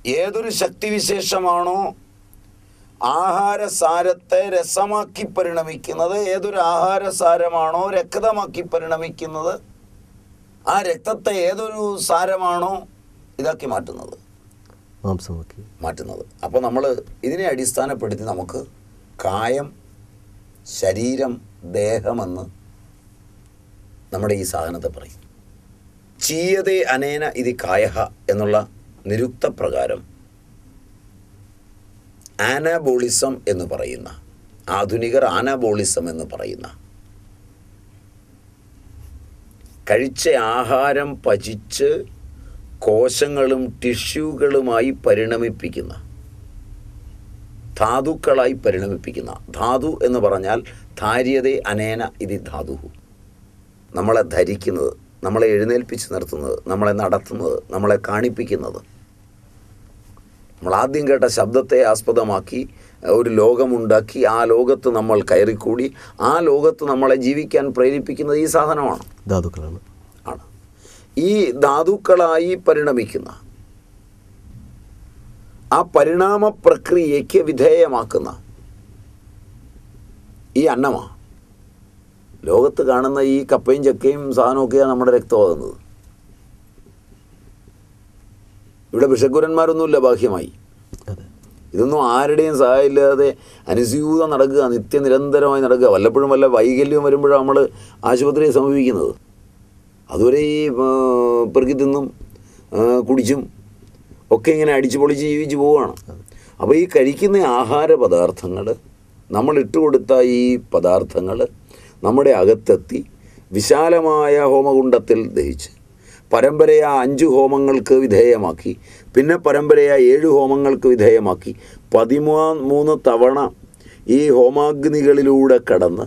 ഏതൊരു ശക്തിവിശേഷമാണോ ആഹാരസാരത്തെ രസമാക്കി പരിണമിക്കുന്നത്, ഏതൊരു ആഹാരസാരമാണോ രക്തമാക്കി പരിണമിക്കുന്നത്, ആ രക്തത്തെ ഏതൊരു സാരമാണോ ഇതാക്കി മാറ്റുന്നത്, മാറ്റുന്നത്. അപ്പോൾ നമ്മൾ ഇതിനെ അടിസ്ഥാനപ്പെടുത്തി നമുക്ക് കായം, ശരീരം, ദേഹമെന്ന് നമ്മുടെ ഈ സാധനത്തെ പറയും. ചീയതേ അനേന ഇതി കായഃ എന്നുള്ള നിരുക്ത പ്രകാരം ആനാബോളിസം എന്ന് പറയുന്ന, ആധുനികർ ആനാബോളിസം എന്ന് പറയുന്ന, കഴിച്ച ആഹാരം പചിച്ച് കോശങ്ങളും ടിഷ്യൂകളുമായി പരിണമിപ്പിക്കുന്ന, ധാതുക്കളായി പരിണമിപ്പിക്കുന്ന, ധാതു എന്ന് പറഞ്ഞാൽ ധാര്യതേ അനേന ഇതി ധാതു, നമ്മളെ ധരിക്കുന്നത്, നമ്മളെ എഴുന്നേൽപ്പിച്ച് നിർത്തുന്നത്, നമ്മളെ നടത്തുന്നത്, നമ്മളെ കാണിപ്പിക്കുന്നത്. നമ്മൾ ആദ്യം കേട്ട ശബ്ദത്തെ ആസ്പദമാക്കി ഒരു ലോകമുണ്ടാക്കി ആ ലോകത്ത് നമ്മൾ കയറിക്കൂടി ആ ലോകത്ത് നമ്മളെ ജീവിക്കാൻ പ്രേരിപ്പിക്കുന്നത് ഈ സാധനമാണ്, ധാതുക്കളാണ്. ആണ് ഈ ധാതുക്കളായി പരിണമിക്കുന്ന, ആ പരിണാമ പ്രക്രിയയ്ക്ക് വിധേയമാക്കുന്ന ഈ അന്നമാണ്. ലോകത്ത് കാണുന്ന ഈ കപ്പയും ചക്കയും സാധനമൊക്കെയാണ് നമ്മുടെ രക്തമാകുന്നത്. ഇവിടെ ഭിഷഗ്വരന്മാരൊന്നുമില്ല ബാഹ്യമായി. ഇതൊന്നും ആരുടെയും സഹായമില്ലാതെ അനുസ്യൂതം നടക്കുക, നിത്യനിരന്തരമായി നടക്കുക. വല്ലപ്പോഴും വല്ല വൈകല്യവും വരുമ്പോഴാണ് നമ്മൾ ആശുപത്രിയെ സമീപിക്കുന്നത്. അതുവരെ ഈ പെറുക്കി തിന്നും കുടിച്ചും ഒക്കെ ഇങ്ങനെ അടിച്ചു പൊളിച്ച് ജീവിച്ച് പോവുകയാണ്. അപ്പോൾ ഈ കഴിക്കുന്ന ആഹാര പദാർത്ഥങ്ങൾ, നമ്മൾ ഇട്ടുകൊടുത്ത ഈ പദാർത്ഥങ്ങൾ നമ്മുടെ അകത്തെത്തി വിശാലമായ ഹോമകുണ്ഡത്തിൽ ദഹിച്ച് പരമ്പരയാ 5 ഹോമങ്ങൾക്ക് വിധേയമാക്കി, പിന്നെ പരമ്പരയാ 7 ഹോമങ്ങൾക്ക് വിധേയമാക്കി 13 തവണ ഈ ഹോമാഗ്നികളിലൂടെ കടന്ന്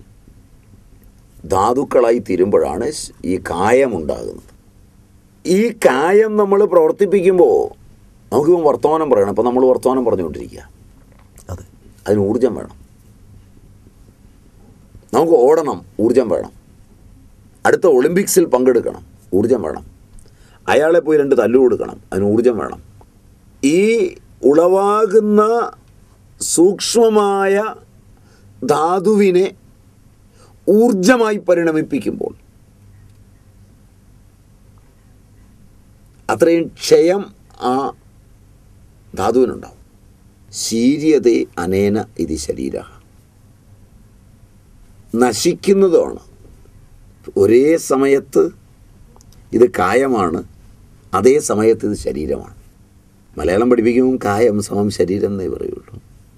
ധാതുക്കളായി തീരുമ്പോഴാണ് ഈ കായമുണ്ടാകുന്നത്. ഈ കായം നമ്മൾ പ്രവർത്തിപ്പിക്കുമ്പോൾ നമുക്കിപ്പം വർത്തമാനം പറയണം. ഇപ്പം നമ്മൾ വർത്തമാനം പറഞ്ഞുകൊണ്ടിരിക്കുക, അതിന് ഊർജം വേണം. നമുക്ക് ഓടണം, ഊർജം വേണം. അടുത്ത ഒളിമ്പിക്സിൽ പങ്കെടുക്കണം, ഊർജം വേണം. അയാളെ പോയി 2 തല്ലു കൊടുക്കണം, അതിന് ഊർജം വേണം. ഈ ഉളവാകുന്ന സൂക്ഷ്മമായ ധാതുവിനെ ഊർജമായി പരിണമിപ്പിക്കുമ്പോൾ അത്രയും ക്ഷയം ആ ധാതുവിനുണ്ടാവും. ശീര്യതേ അനേന ഇതി ശരീരഃ, നശിക്കുന്നതാണ്. ഒരേ സമയത്ത് ഇത് കായമാണ്, അതേ സമയത്ത് ഇത് ശരീരമാണ്. മലയാളം പഠിപ്പിക്കുമ്പോൾ കായം സമം ശരീരം എന്നേ പറയുള്ളൂ.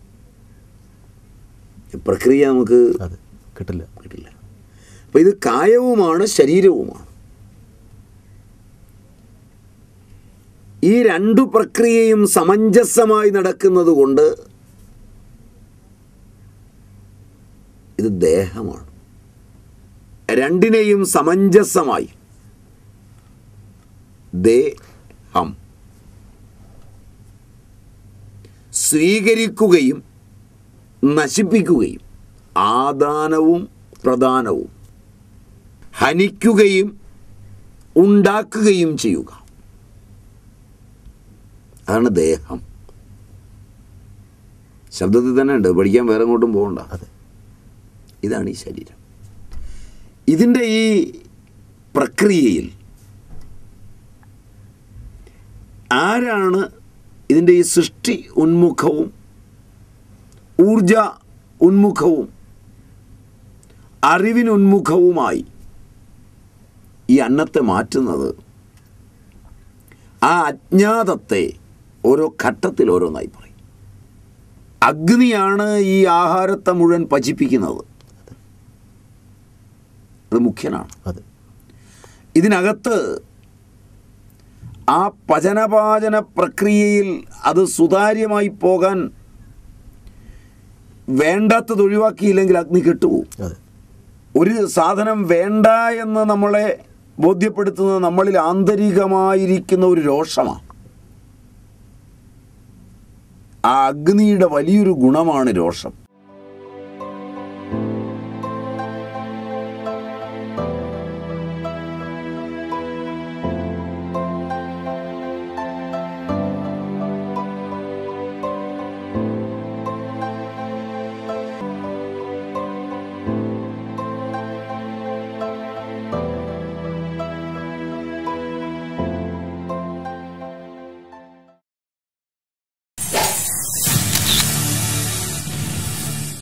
പ്രക്രിയ നമുക്ക് കിട്ടില്ല. അപ്പോൾ ഇത് കായവുമാണ് ശരീരവുമാണ്. ഈ 2 പ്രക്രിയയും സമഞ്ജസമായി നടക്കുന്നത് കൊണ്ട് ഇത് ദേഹമാണ്. 2നെയും സമഞ്ജസമായി ദേഹം സ്വീകരിക്കുകയും നശിപ്പിക്കുകയും ആദാനവും പ്രദാനവും ഹനിക്കുകയും ഉണ്ടാക്കുകയും ചെയ്യുക, അതാണ് ദേഹം. ശബ്ദത്തിൽ തന്നെ ഉണ്ട്, പഠിക്കാൻ വേറെ എങ്ങോട്ടും പോകണ്ട. ഇതാണ് ഈ ശരീരം. ഇതിൻ്റെ ഈ പ്രക്രിയയിൽ ആരാണ് ഇതിൻ്റെ ഈ സൃഷ്ടി ഉന്മുഖവും ഊർജ ഉന്മുഖവും അറിവിനുന്മുഖവുമായി ഈ അന്നത്തെ മാറ്റുന്നത്? ആ അജ്ഞാതത്തെ ഓരോ ഘട്ടത്തിൽ ഓരോന്നായി പറയും. അഗ്നിയാണ് ഈ ആഹാരത്തെ മുഴുവൻ പചിപ്പിക്കുന്നത്, അത് മുഖ്യനാണ്. ഇതിനകത്ത് ആ പചനപാചന പ്രക്രിയയിൽ അത് സുതാര്യമായി പോകാൻ വേണ്ടാത്തത് ഒഴിവാക്കിയില്ലെങ്കിൽ അഗ്നി കെട്ടുപോകും. ഒരു സാധനം വേണ്ട എന്ന് നമ്മളെ ബോധ്യപ്പെടുത്തുന്നത് നമ്മളിൽ ആന്തരികമായിരിക്കുന്ന ഒരു രോഷമാണ്. ആ അഗ്നിയുടെ വലിയൊരു ഗുണമാണ് രോഷം.